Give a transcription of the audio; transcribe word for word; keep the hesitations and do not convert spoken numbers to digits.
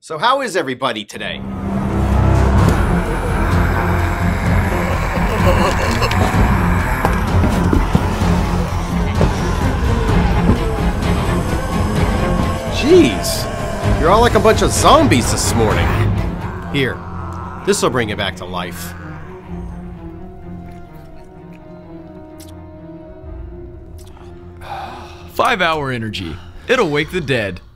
So how is everybody today? Jeez, you're all like a bunch of zombies this morning. Here, this'll bring you back to life. Five hour energy. It'll wake the dead.